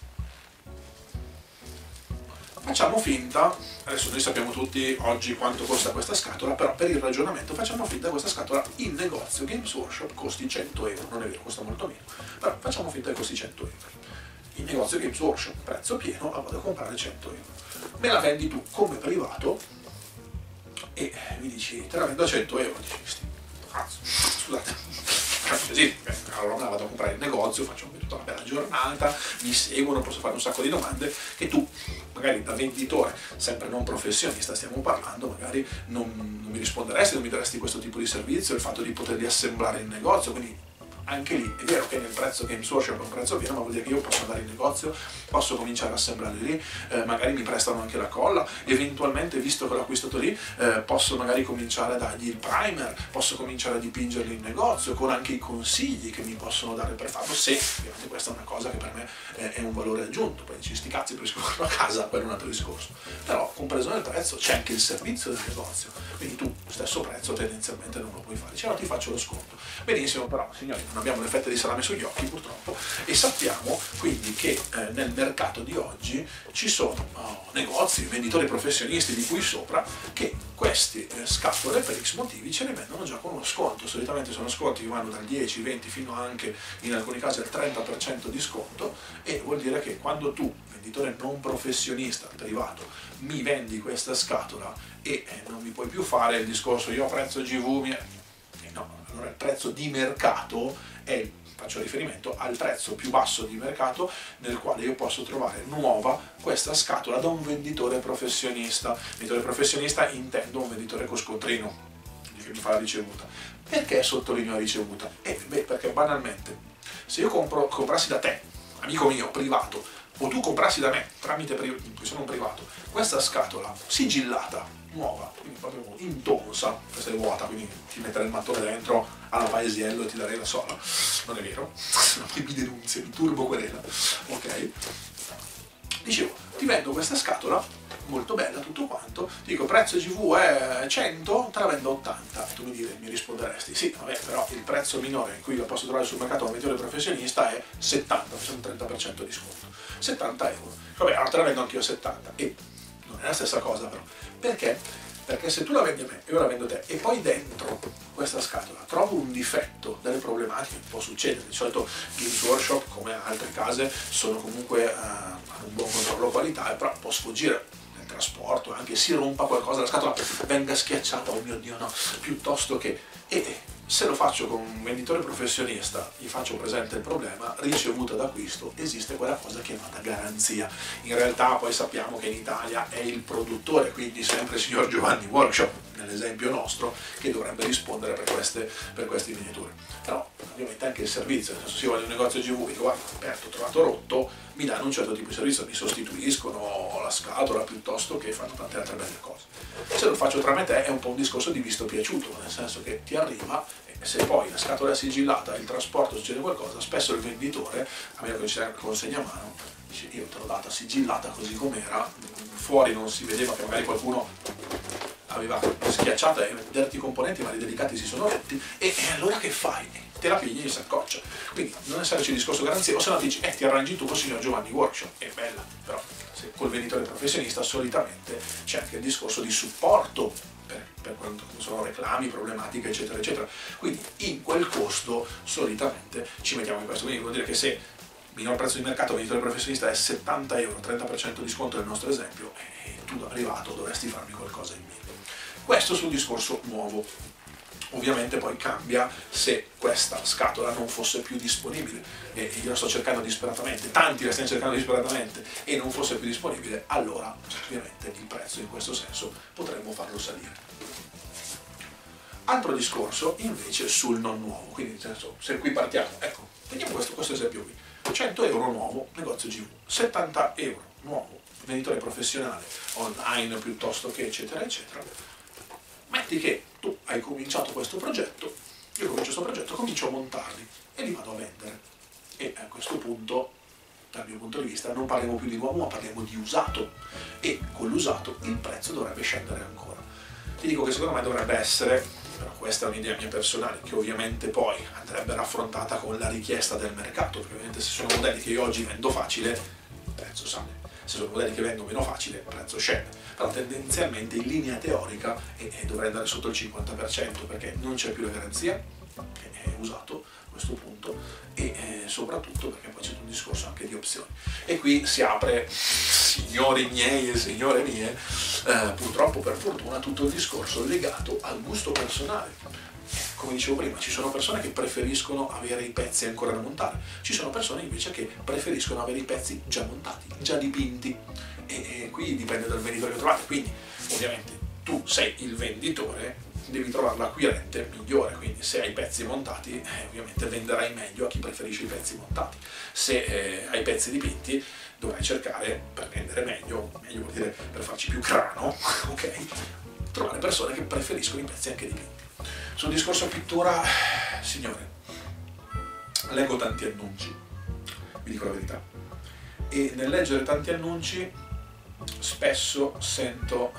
facciamo finta, adesso noi sappiamo tutti oggi quanto costa questa scatola, però per il ragionamento facciamo finta che questa scatola in negozio Games Workshop costi cento euro, non è vero, costa molto meno, però facciamo finta che costi cento euro. In negozio Games Workshop, prezzo pieno, la vado a comprare cento euro. Me la vendi tu come privato e mi dici, te la vendo a cento euro, dici, cazzo, scusate, così, allora me la vado a comprare in negozio, facciamo tutta una bella giornata, mi seguono, posso fare un sacco di domande che tu, magari da venditore, sempre non professionista stiamo parlando, magari non, non mi risponderesti, non mi daresti questo tipo di servizio, il fatto di poterli assemblare in negozio, quindi anche lì è vero che nel prezzo Games Workshop è un prezzo pieno, ma vuol dire che io posso andare in negozio, posso cominciare a assemblare lì, eh, magari mi prestano anche la colla, eventualmente visto che l'ho acquistato lì eh, posso magari cominciare a dargli il primer, posso cominciare a dipingerli in negozio con anche i consigli che mi possono dare per farlo, se ovviamente questa è una cosa che per me eh, è un valore aggiunto. Poi dici sti cazzi, preferisco farlo a casa, quello è un altro discorso, però compreso nel prezzo c'è anche il servizio del negozio, quindi tu stesso prezzo tendenzialmente non lo puoi fare. Dice, allora ti faccio lo sconto. Benissimo, però signori, non abbiamo le fette di salame sugli occhi purtroppo, e sappiamo quindi che eh, nel mercato di oggi ci sono oh, negozi, venditori professionisti di qui sopra, che questi eh, scatole per X motivi ce le vendono già con uno sconto. Solitamente sono sconti che vanno dal dieci, venti fino anche in alcuni casi al trenta per cento di sconto, e vuol dire che quando tu, venditore non professionista, privato, mi vendi questa scatola e eh, non mi puoi più fare il discorso io prezzo G V, mi... eh, no, allora il prezzo di mercato è, faccio riferimento al prezzo più basso di mercato nel quale io posso trovare nuova questa scatola da un venditore professionista. Venditore professionista intendo un venditore con scontrino che mi fa la ricevuta. Perché sottolineo la ricevuta? Eh, beh, perché banalmente, se io compro, comprassi da te, amico mio, privato, o tu comprassi da me, tramite pri sono un privato, questa scatola sigillata, nuova, quindi proprio intonsa, questa è vuota, quindi ti mettere il mattone dentro alla paesiello e ti darei la sola, non è vero? Poi mi denunzia, mi turbo querela, ok? Dicevo, ti vendo questa scatola, molto bella, tutto quanto, ti dico prezzo G V è cento, te la vendo ottanta, tu mi, dire, mi risponderesti, sì, vabbè, però il prezzo minore in cui la posso trovare sul mercato a un venditore professionista è settanta, c'è un trenta per cento di sconto, settanta euro, vabbè, allora te la vendo anch'io a settanta, e non è la stessa cosa però, perché? Perché se tu la vendi a me e io la vendo a te e poi dentro questa scatola trovo un difetto, delle problematiche, può succedere, di solito Games Workshop come altre case sono comunque uh, hanno un buon controllo qualità, però può sfuggire nel trasporto, anche si rompa qualcosa, la scatola venga schiacciata, oh mio Dio no, piuttosto che... E se lo faccio con un venditore professionista, gli faccio presente il problema, ricevuta d'acquisto, esiste quella cosa chiamata garanzia. In realtà poi sappiamo che in Italia è il produttore, quindi sempre il signor Giovanni Workshop, nell'esempio nostro, che dovrebbe rispondere per queste, per queste miniature. Però ovviamente anche il servizio, nel senso se io vado in un negozio G V e dico guarda, aperto, ho trovato rotto, mi danno un certo tipo di servizio, mi sostituiscono la scatola piuttosto che fanno tante altre belle cose. Se lo faccio tra me e te è un po' un discorso di visto piaciuto, nel senso che ti arriva e se poi la scatola è sigillata e il trasporto succede qualcosa, spesso il venditore, a meno che ci sia una consegna a mano, dice io te l'ho data sigillata così com'era, fuori non si vedeva che magari qualcuno aveva schiacciata e certi componenti vari delicati si sono rotti, e, e allora che fai? Te la pigli e si accoccia. Quindi non esserci il discorso garanzia, o se no dici eh ti arrangi tu con il signor Giovanni Workshop, è bella, però se col venditore professionista solitamente c'è anche il discorso di supporto per, per quanto sono reclami, problematiche eccetera eccetera, quindi in quel costo solitamente ci mettiamo in questo, quindi vuol dire che se minor prezzo di mercato venditore professionista è settanta euro, trenta per cento di sconto nel nostro esempio, e tu da privato dovresti farmi qualcosa in meno. Questo sul discorso nuovo. Ovviamente poi cambia se questa scatola non fosse più disponibile, e io la sto cercando disperatamente, tanti la stiamo cercando disperatamente e non fosse più disponibile, allora ovviamente il prezzo in questo senso potremmo farlo salire. Altro discorso invece sul non nuovo, quindi nel senso, se qui partiamo, ecco, vediamo questo, questo esempio qui, cento euro nuovo, negozio G V, settanta euro nuovo, venditore professionale, online piuttosto che eccetera eccetera. Metti che tu hai cominciato questo progetto, io comincio questo progetto, comincio a montarli e li vado a vendere. E a questo punto, dal mio punto di vista, non parliamo più di nuovo, ma parliamo di usato. E con l'usato il prezzo dovrebbe scendere ancora. Ti dico che secondo me dovrebbe essere, però questa è un'idea mia personale, che ovviamente poi andrebbe raffrontata con la richiesta del mercato, perché ovviamente se sono modelli che io oggi vendo facile, il prezzo sale. Se sono modelli che vendo meno facile, il prezzo scende. Però tendenzialmente in linea teorica eh, eh, dovrei andare sotto il cinquanta per cento, perché non c'è più la garanzia, che è usato a questo punto, e eh, soprattutto perché poi c'è un discorso anche di opzioni. E qui si apre, signori miei e signore mie, eh, purtroppo per fortuna, tutto il discorso legato al gusto personale. Come dicevo prima, ci sono persone che preferiscono avere i pezzi ancora da montare, ci sono persone invece che preferiscono avere i pezzi già montati, già dipinti, e, e qui dipende dal venditore che trovate, quindi ovviamente tu sei il venditore, devi trovare l'acquirente migliore, quindi se hai i pezzi montati eh, ovviamente venderai meglio a chi preferisce i pezzi montati, se eh, hai i pezzi dipinti dovrai cercare, per vendere meglio, meglio vuol dire per farci più grano, ok, trovare persone che preferiscono i pezzi anche dipinti. Sul discorso pittura, signore, leggo tanti annunci, vi dico la verità, e nel leggere tanti annunci spesso sento,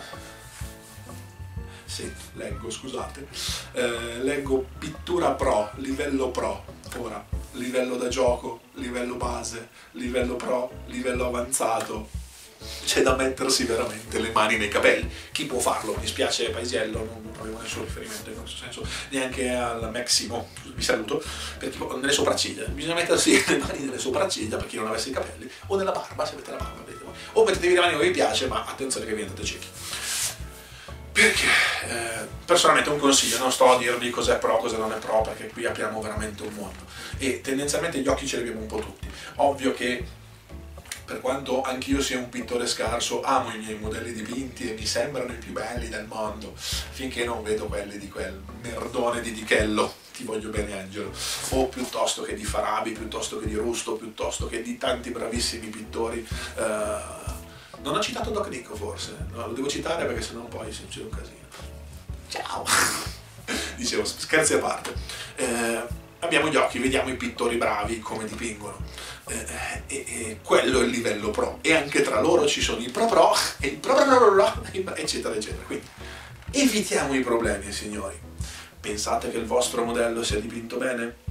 sì, leggo, scusate, eh, leggo pittura pro, livello pro, ora, livello da gioco, livello base, livello pro, livello avanzato. C'è da mettersi veramente le mani nei capelli. Chi può farlo? Mi spiace Paisiello, non avevo nessun riferimento in questo senso, neanche al Maximo, vi saluto, perché nelle sopracciglia, bisogna mettersi le mani nelle sopracciglia per chi non avesse i capelli, o nella barba, se avete la barba, vedete voi. O mettetevi le mani dove vi piace, ma attenzione che vi andate ciechi. Perché eh, personalmente un consiglio, non sto a dirvi cos'è pro, cosa non è pro, perché qui apriamo veramente un mondo e tendenzialmente gli occhi ce li abbiamo un po' tutti. Ovvio che per quanto anch'io sia un pittore scarso, amo i miei modelli dipinti e mi sembrano i più belli del mondo, finché non vedo quelli di quel merdone di Dichello, ti voglio bene Angelo, o piuttosto che di Farabi, piuttosto che di Rusto, piuttosto che di tanti bravissimi pittori. Uh, non ho citato Doc Dico forse, no, lo devo citare perché sennò poi succede un casino. Ciao! Dicevo, scherzi a parte. Eh, abbiamo gli occhi, vediamo i pittori bravi come dipingono. Eh, e, e quello è il livello pro. E anche tra loro ci sono i pro pro e i pro pro pro, pro eccetera eccetera. Quindi evitiamo i problemi, signori. Pensate che il vostro modello sia dipinto bene?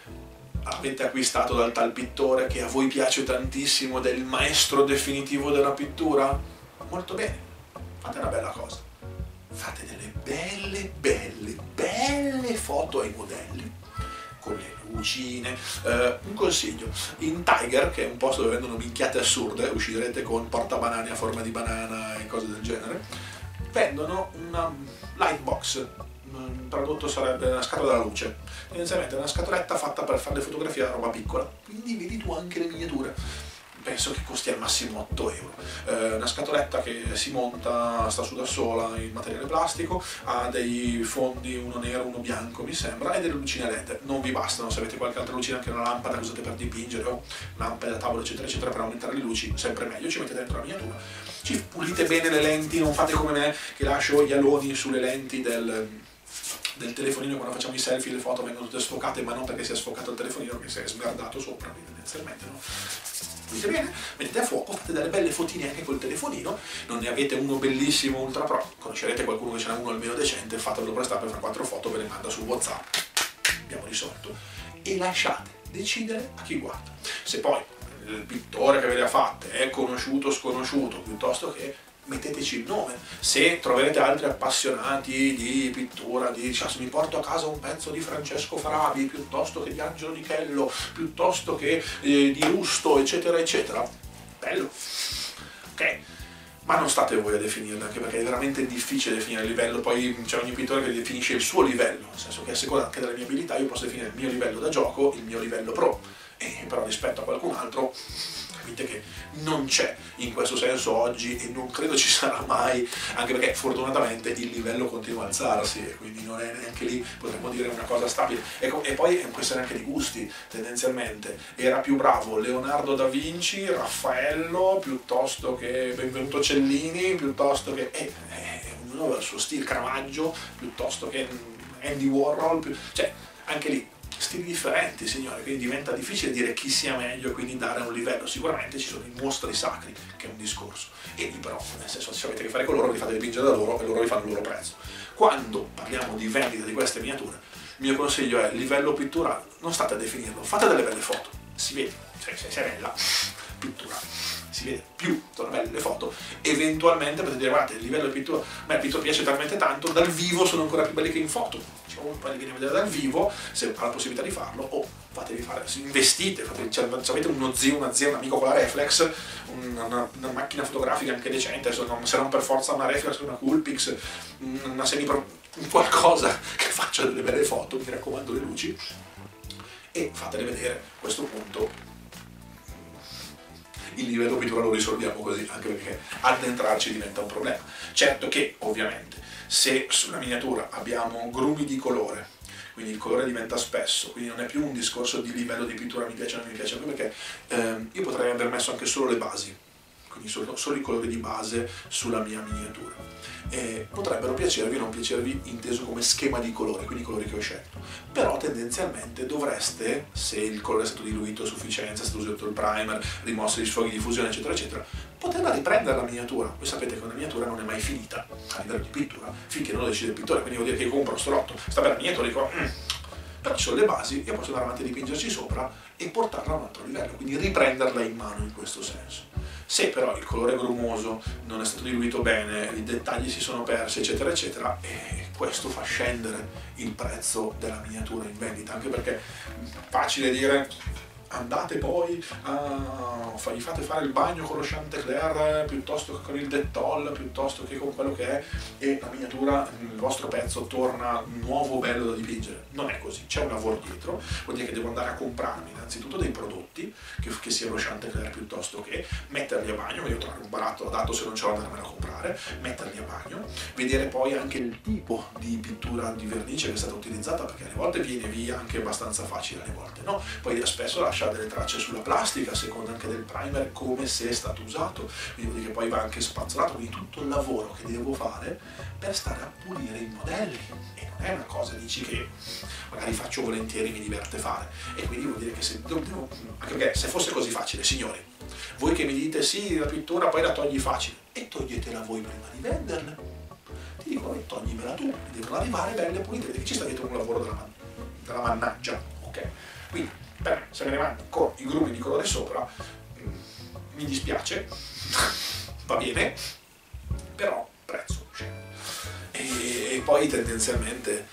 Avete acquistato dal tal pittore che a voi piace tantissimo, del maestro definitivo della pittura? Molto bene, fate una bella cosa, fate delle belle, belle, belle foto ai modelli, con le lucine. Eh, un consiglio, in Tiger, che è un posto dove vendono minchiate assurde, uscirete con portabanane a forma di banana e cose del genere, vendono una lightbox, tradotto sarebbe una scatola della luce, tendenzialmente è una scatoletta fatta per fare le fotografie a roba piccola, quindi vedi tu anche le miniature. Penso che costi al massimo otto euro. Eh, una scatoletta che si monta, sta su da sola in materiale plastico, ha dei fondi, uno nero, uno bianco mi sembra, e delle lucine L E D. Non vi bastano, se avete qualche altra lucina, anche una lampada che usate per dipingere o lampada da tavola eccetera eccetera, per aumentare le luci, sempre meglio, ci mettete dentro la miniatura, ci pulite bene le lenti, non fate come me che lascio gli aloni sulle lenti del... del telefonino. Quando facciamo i selfie le foto vengono tutte sfocate, ma non perché sia sfocato il telefonino, che si è smerdato sopra, tendenzialmente, no? Vedete bene? Mettete a fuoco, fate delle belle fotine anche col telefonino, non ne avete uno bellissimo ultra pro, conoscerete qualcuno che ce n'ha uno almeno decente, fatelo prestare per fare quattro foto, ve le manda su WhatsApp, abbiamo risolto, e lasciate decidere a chi guarda. Se poi il pittore che ve le ha fatte è conosciuto o sconosciuto, piuttosto che metteteci il nome. Se troverete altri appassionati di pittura, di cioè, se mi porto a casa un pezzo di Francesco Farabi, piuttosto che di Angelo Dichello, piuttosto che eh, di Rusto, eccetera eccetera, bello, ok? Ma non state voi a definirlo, anche perché è veramente difficile definire il livello. Poi c'è ogni pittore che definisce il suo livello, nel senso che a seconda anche delle mie abilità io posso definire il mio livello da gioco, il mio livello pro, e però rispetto a qualcun altro capite che non c'è in questo senso oggi, e non credo ci sarà mai, anche perché fortunatamente il livello continua a alzarsi e quindi non è neanche lì, potremmo dire, una cosa stabile. Ecco, e poi è una questione anche di gusti, tendenzialmente era più bravo Leonardo da Vinci, Raffaello, piuttosto che Benvenuto Cellini, piuttosto che eh, eh, ognuno aveva il suo stile, Caravaggio, piuttosto che Andy Warhol, più, cioè anche lì stili differenti, signore, quindi diventa difficile dire chi sia meglio e quindi dare un livello. Sicuramente ci sono i mostri sacri, che è un discorso, e lì però, nel senso, se avete a che fare con loro, vi fate dipingere da loro e loro vi fanno il loro prezzo. Quando parliamo di vendita di queste miniature, il mio consiglio è livello pitturale, non state a definirlo, fate delle belle foto, si vede, cioè se è bella, pittura, si vede più sono belle le foto, eventualmente potete dire guardate il livello di pittura, a me il pittore piace talmente tanto, dal vivo sono ancora più belli che in foto, diciamo, poi li viene a vedere dal vivo se ha la possibilità di farlo, o fatevi fare, investite, fate, cioè, se avete uno zio, una zia, un amico con la reflex, una, una, una macchina fotografica anche decente, adesso non, se non per forza una reflex, una Coolpix, una semipro, qualcosa che faccia delle belle foto, mi raccomando le luci, e fatele vedere. A questo punto il livello pittura lo risolviamo così, anche perché addentrarci diventa un problema. Certo che ovviamente se sulla miniatura abbiamo grumi di colore, quindi il colore diventa spesso, quindi non è più un discorso di livello di pittura mi piace o non mi piace, perché ehm, io potrei aver messo anche solo le basi, quindi solo, solo i colori di base sulla mia miniatura. E potrebbero piacervi o non piacervi inteso come schema di colore, quindi i colori che ho scelto, però tendenzialmente dovreste, se il colore è stato diluito a sufficienza, è stato usato il primer, rimosso gli sfoghi di fusione eccetera eccetera, poterla riprendere la miniatura. Voi sapete che una miniatura non è mai finita a livello di pittura finché non lo decide il pittore, quindi vuol dire che io compro sto rotto, sta per la miniatura e dico mm. però ci sono le basi, io posso andare avanti a dipingerci sopra e portarla a un altro livello, quindi riprenderla in mano in questo senso. Se però il colore grumoso non è stato diluito bene, i dettagli si sono persi eccetera eccetera, e questo fa scendere il prezzo della miniatura in vendita, anche perché è facile dire andate poi a gli fate fare il bagno con lo Chanticleer piuttosto che con il Dettol, piuttosto che con quello che è, e la miniatura, il vostro pezzo torna nuovo, bello da dipingere. Non è così, c'è un lavoro dietro, vuol dire che devo andare a comprarmi innanzitutto dei prodotti che, che siano lo Chanticleer piuttosto che metterli a bagno, io trovare un barattolo adatto, se non ce l'ho andarmelo a comprare, metterli a bagno, vedere poi anche il tipo di pittura di vernice che è stata utilizzata, perché alle volte viene via anche abbastanza facile, alle volte no, poi spesso lascia delle tracce sulla plastica, a seconda anche del primer, come se è stato usato, quindi vuol dire che poi va anche spazzolato, quindi tutto il lavoro che devo fare per stare a pulire i modelli, e non è una cosa, dici, che magari faccio volentieri, mi diverte fare, e quindi vuol dire che se devo, anche perché se fosse così facile, signori, voi che mi dite sì, la pittura poi la togli facile, e toglietela voi prima di venderla, ti dico, e toglimela tu, devono arrivare belle pulite, vedi che ci sta dietro un lavoro della, man della mannaggia, ok? Quindi beh, se me ne vanno con i grumi di colore sopra, mi dispiace, va bene, però prezzo scende. E, e poi tendenzialmente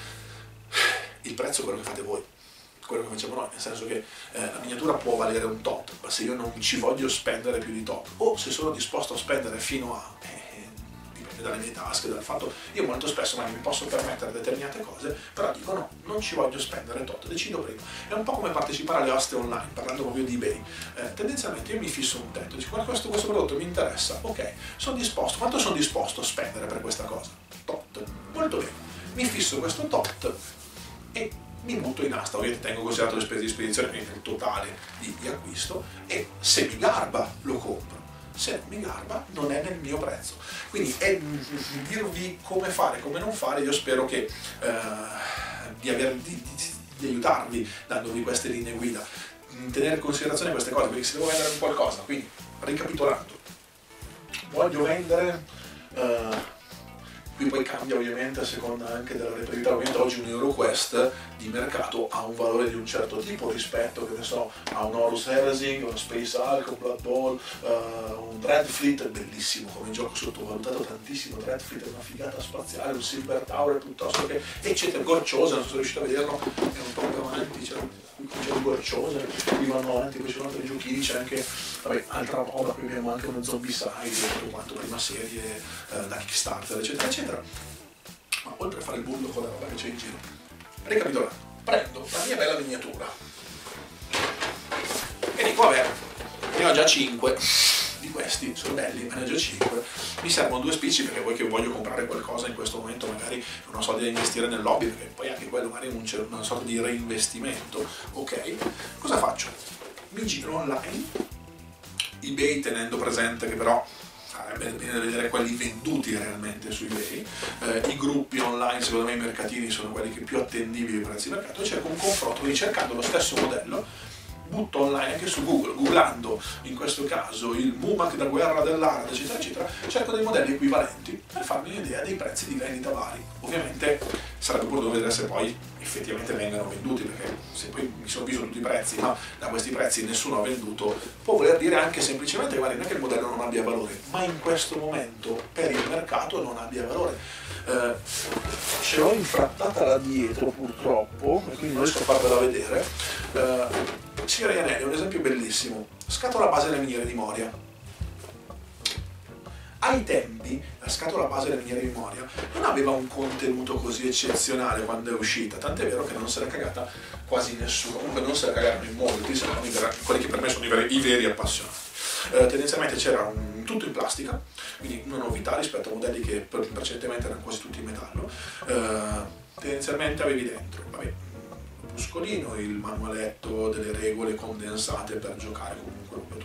il prezzo è quello che fate voi, quello che facciamo noi, nel senso che eh, la miniatura può valere un tot, ma se io non ci voglio spendere più di tot, o se sono disposto a spendere fino a... Eh, dalle mie tasche, dal fatto, io molto spesso ma mi posso permettere determinate cose, però dico no, non ci voglio spendere tot, decido prima. È un po' come partecipare alle aste online, parlando proprio di eBay. Eh, tendenzialmente io mi fisso un tetto, dico guarda, questo, questo prodotto mi interessa, ok, sono disposto, quanto sono disposto a spendere per questa cosa? Tot, molto bene, mi fisso questo tot e mi butto in asta, ovviamente tengo considerato le spese di spedizione, quindi il totale di, di acquisto, e se mi garba lo compro. Se non mi garba non è nel mio prezzo, quindi è dirvi come fare, come non fare. Io spero che eh, di, aver, di, di, di aiutarvi dandovi queste linee guida, tenere in considerazione queste cose, perché se devo vendere un qualcosa, quindi ricapitolando, voglio vendere, eh, qui poi cambia ovviamente a seconda anche della reperibilità, ovviamente oggi un EuroQuest di mercato ha un valore di un certo tipo rispetto, che ne so, a un Horus Heresy, uno Space Hulk, un Blood Bowl, uh, un Dreadfleet, bellissimo come gioco, sottovalutato tantissimo, Dreadfleet è una figata spaziale, un Silver Tower piuttosto che, eccetera, Gorciosa, non sono riuscito a vederlo, è un po' più avanti, cioè, qui c'è il Gorciosa, qui vanno avanti, poi ci sono altri giochini, c'è anche, vabbè, altra roba, qui abbiamo anche uno Zombicide, tutto quanto, prima serie, eh, da Kickstarter, eccetera, eccetera. Ma oltre a fare il bullo con la roba che c'è in giro, ricapitolando, prendo la mia bella miniatura e dico, vabbè, ne ho già cinque di questi, sono belli, ma ne ho già cinque, mi servono due spicci perché poi che voglio comprare qualcosa in questo momento, magari non ho soldi da investire nel hobby, perché poi anche quello magari è una sorta di reinvestimento, ok? Cosa faccio? Mi giro online, eBay tenendo presente che però sarebbe bene vedere quelli venduti realmente su eBay, eh, i gruppi online, secondo me i mercatini sono quelli che più attendibili ai prezzi di mercato, e cerco un confronto, quindi cercando lo stesso modello, butto online anche su Google, googlando in questo caso il Mumak da guerra dell'Arad, eccetera eccetera, cerco dei modelli equivalenti per farmi un'idea dei prezzi di vendita vari. Ovviamente sarebbe pure da vedere se poi effettivamente vengano venduti, perché se poi mi sono visto tutti i prezzi ma da questi prezzi nessuno ha venduto, può voler dire anche semplicemente che non è che il modello non abbia valore, ma in questo momento per il mercato non abbia valore. Eh, ce l'ho infrattata da dietro purtroppo e quindi non riesco a farvela vedere. Eh, Signore Anelli è un esempio bellissimo, scatola base delle miniere di Moria. Ai tempi la scatola base delle miniere di Moria non aveva un contenuto così eccezionale quando è uscita, tant'è vero che non se l'è cagata quasi nessuno, comunque non se la cagarono in molti, se non quelli che per me sono i veri, i veri appassionati. Eh, tendenzialmente c'era un, tutto in plastica, quindi una novità rispetto a modelli che precedentemente erano quasi tutti in metallo. Eh, tendenzialmente avevi dentro, vabbè, il manualetto, il manualetto delle regole condensate per giocare, comunque tutto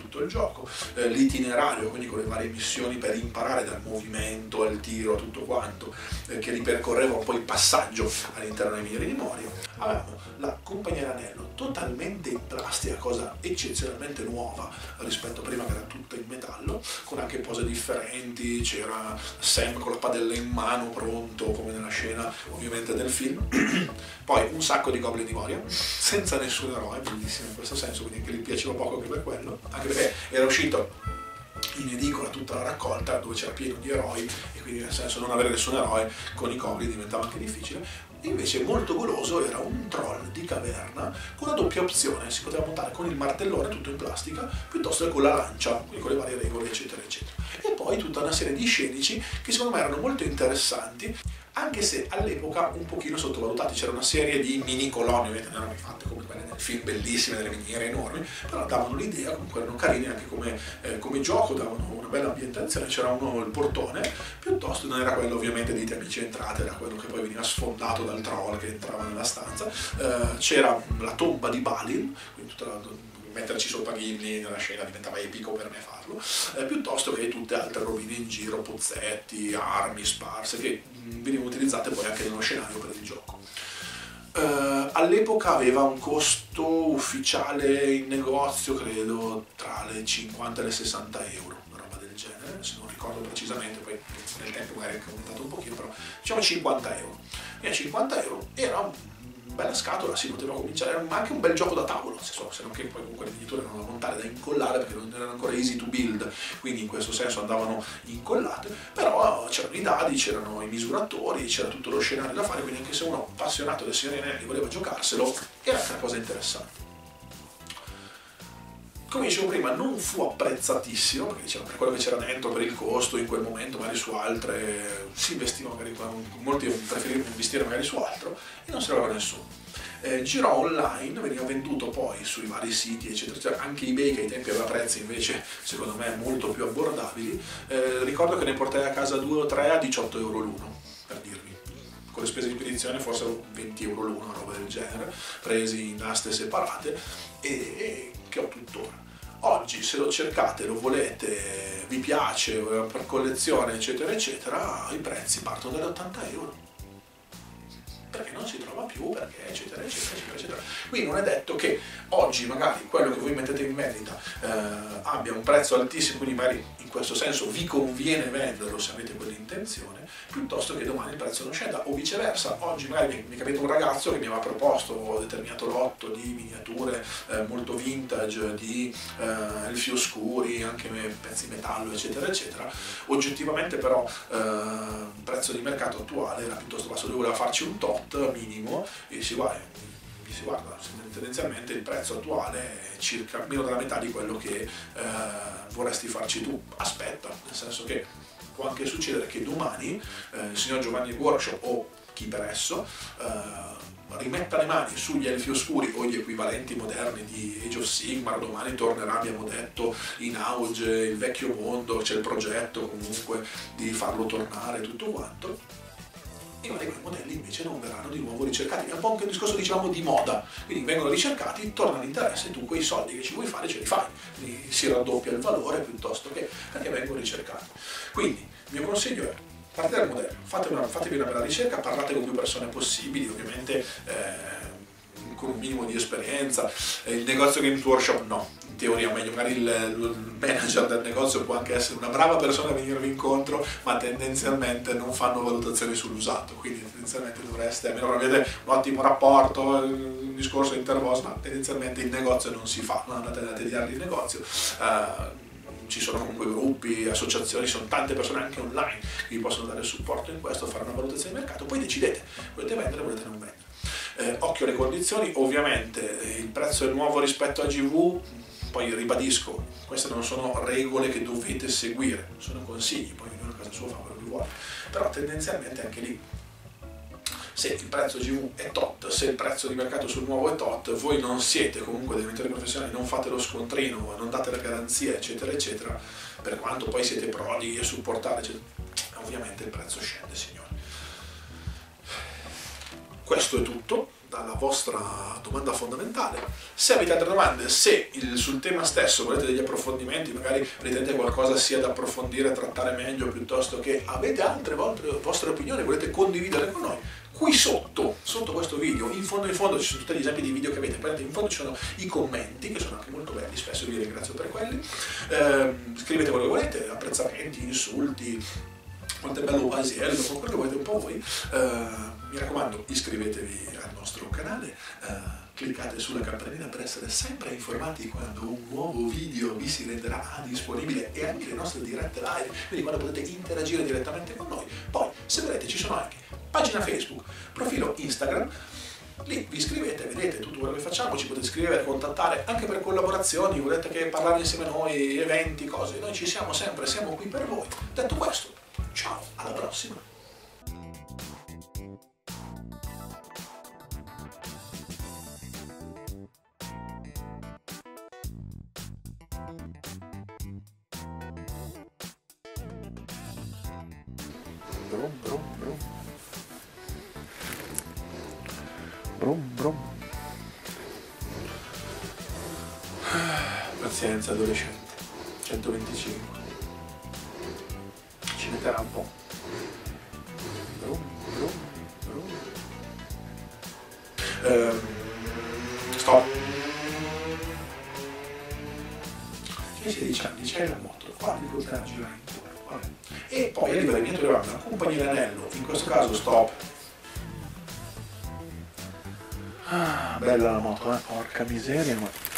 tutto il gioco, eh, l'itinerario, quindi con le varie missioni per imparare dal movimento al tiro a tutto quanto, eh, che ripercorreva un po' il passaggio all'interno dei migliori di Moria. Avevamo la Compagnia dell'Anello totalmente in plastica, cosa eccezionalmente nuova rispetto a prima che era tutta in metallo, con anche pose differenti, c'era Sam con la padella in mano pronto come nella scena ovviamente del film. Poi un sacco di Goblin di Moria senza nessun eroe, bellissimo in questo senso, quindi anche gli piaceva poco anche per quello, anche perché era uscito in edicola tutta la raccolta dove c'era pieno di eroi e quindi nel senso non avere nessun eroe con i Goblin diventava anche difficile. Invece molto goloso era un troll di caverna con una doppia opzione, si poteva montare con il martellone tutto in plastica piuttosto che con la lancia, quindi con le varie regole eccetera eccetera. E poi tutta una serie di scenici che secondo me erano molto interessanti, anche se all'epoca un pochino sottovalutati. C'era una serie di mini colonie, ovviamente non erano fatte come quelle nel film, bellissime, delle miniere enormi, però davano l'idea, comunque erano carini anche come, eh, come gioco, davano una bella ambientazione. C'era uno, il portone, piuttosto non era quello ovviamente di Te amici entrate, era quello che poi veniva sfondato dal troll che entrava nella stanza. Eh, c'era la tomba di Balin, quindi tutta la, metterci sopra Gimli nella scena diventava epico per me farlo, eh, piuttosto che tutte altre rovine in giro, pozzetti, armi sparse che mh, venivano utilizzate poi anche nello scenario per il gioco. Uh, all'epoca aveva un costo ufficiale in negozio credo tra le cinquanta e le sessanta euro, una roba del genere, se non ricordo precisamente, poi nel tempo magari è aumentato un pochino, però diciamo cinquanta euro. E a cinquanta euro era un bella scatola, si poteva cominciare, ma anche un bel gioco da tavolo, se non che poi comunque le miniature erano da montare, da incollare, perché non erano ancora easy to build, quindi in questo senso andavano incollate, però c'erano i dadi, c'erano i misuratori, c'era tutto lo scenario da fare, quindi anche se uno appassionato del Signore degli Anelli voleva giocarselo, era anche una cosa interessante. Come dicevo prima, non fu apprezzatissimo, perché diciamo, per quello che c'era dentro, per il costo in quel momento, magari su altre si investiva, magari molti preferivano investire magari su altro e non se ne aveva nessuno. Eh, girò online, veniva venduto poi sui vari siti eccetera eccetera, anche eBay che ai tempi aveva prezzi invece secondo me molto più abbordabili. Eh, ricordo che ne portai a casa due o tre a diciotto euro l'uno, per dirvi. Con le spese di spedizione forse venti euro l'uno, una roba del genere, presi in aste separate e, e che ho tuttora. Oggi se lo cercate, lo volete, vi piace, per collezione eccetera eccetera, i prezzi partono dagli ottanta euro. Perché non si trova più, perché eccetera eccetera eccetera eccetera. Quindi non è detto che oggi magari quello che voi mettete in vendita eh, abbia un prezzo altissimo, quindi magari in questo senso vi conviene venderlo se avete quell'intenzione, piuttosto che domani il prezzo non scenda, o viceversa. Oggi magari mi capita un ragazzo che mi aveva proposto un determinato lotto di miniature eh, molto vintage, di eh, elfi oscuri, anche pezzi di metallo eccetera eccetera. Oggettivamente però eh, il prezzo di mercato attuale era piuttosto basso, lui voleva farci un tot minimo e si guarda, si guarda tendenzialmente il prezzo attuale è circa meno della metà di quello che eh, vorresti farci tu. Aspetta, nel senso che può anche succedere che domani eh, il signor Giovanni Workshop o chi per esso eh, rimetta le mani sugli elfi oscuri o gli equivalenti moderni di Age of Sigmar. Domani tornerà, abbiamo detto, in auge il vecchio mondo, c'è il progetto comunque di farlo tornare tutto quanto, e magari quei modelli invece non verranno di nuovo ricercati. È un po' anche un discorso, diciamo, di moda, quindi vengono ricercati, torna l'interesse e tu quei soldi che ci vuoi fare ce li fai, quindi si raddoppia il valore piuttosto che perché vengono ricercati. Quindi il mio consiglio è: partite dal modello, fatevi una, fatevi una bella ricerca, parlate con più persone possibili, ovviamente eh, con un minimo di esperienza. Eh, il negozio Games Workshop no, in teoria meglio, magari il, il manager del negozio può anche essere una brava persona a venirvi incontro, ma tendenzialmente non fanno valutazioni sull'usato, quindi tendenzialmente dovreste, a meno che non avete un ottimo rapporto, un discorso intervoce, ma tendenzialmente il negozio non si fa, non andate a tediarli il negozio. Uh, ci sono comunque gruppi, associazioni, ci sono tante persone anche online che vi possono dare supporto in questo, fare una valutazione di mercato, poi decidete, volete vendere, volete non vendere. Eh, occhio alle condizioni, ovviamente eh, il prezzo è nuovo rispetto a G V, poi ribadisco, queste non sono regole che dovete seguire, sono consigli, poi ognuno a casa sua fa quello che vuole, però tendenzialmente anche lì, se il prezzo G V è tot, se il prezzo di mercato sul nuovo è tot, voi non siete comunque dei venditori professionali, non fate lo scontrino, non date la garanzia eccetera eccetera, per quanto poi siete prodi a supportare eccetera, ovviamente il prezzo scende, signori. Questo è tutto, dalla vostra domanda fondamentale. Se avete altre domande, se il, sul tema stesso volete degli approfondimenti, magari ritenete qualcosa sia da approfondire, trattare meglio, piuttosto che avete altre vostre, vostre opinioni, volete condividerle con noi, qui sotto, sotto questo video, in fondo in fondo ci sono tutti gli esempi di video che avete, prendete, in fondo ci sono i commenti, che sono anche molto belli, spesso vi ringrazio per quelli, eh, scrivete quello che volete, apprezzamenti, insulti, quanto è bello Pasiello, quello che volete un po' voi. Uh, mi raccomando, iscrivetevi al nostro canale, uh, cliccate sulla campanella per essere sempre informati quando un nuovo video vi si renderà disponibile, e anche le nostre dirette live, quindi quando potete interagire direttamente con noi. Poi, se volete, ci sono anche pagina Facebook, profilo Instagram. Lì vi iscrivete, vedete tutto quello che facciamo, ci potete scrivere, contattare anche per collaborazioni, volete che parlare insieme a noi, eventi, cose, noi ci siamo sempre, siamo qui per voi. Detto questo, ciao, alla prossima! Brum, brum, brum. Brum, brum. Pazienza, adolescente. centoventicinque. Ci metterà un po'. Brum, brum, brum. Ehm, stop. sedici anni, c'è la moto, qua di poter girare intorno. Vabbè. E poi arriva il mio trovato una compagnia d'anello, in questo caso stop. Ah, bella la moto, eh, porca miseria, ma